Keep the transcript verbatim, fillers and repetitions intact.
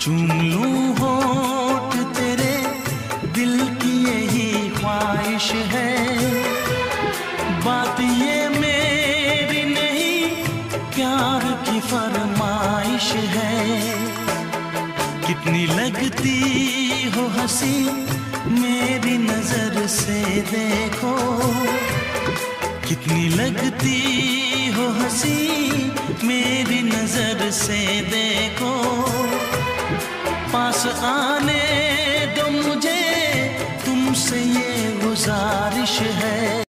चूम लूं होठ तेरे, दिल की यही ख्वाहिश है। बात ये मेरी नहीं, प्यार की फरमाइश है। कितनी लगती हो हंसी मेरी नजर से देखो, कितनी लगती हो हंसी मेरी नजर से देखो। पास आने दो मुझे, तुमसे ये गुजारिश है।